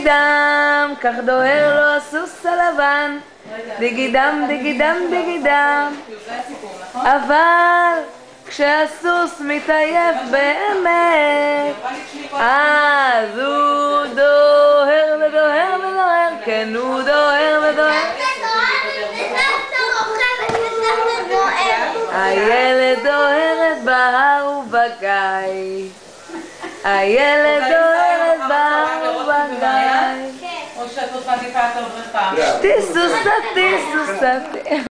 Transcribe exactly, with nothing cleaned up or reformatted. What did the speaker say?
דם, כך דוהר לו הסוס הלבן, דיגידם, דיגידם, דיגידם. אבל כשהסוס מתעייף באמת, אז הוא דוהר ודוהר ודוהר, כן הוא דוהר ודוהר. הילד דוהרת בהר ובגיא, הילד דוהרת בהר ובגיא. או שאת עוד מעדיפה את הבריכה? טיסוסה, טיסוסה.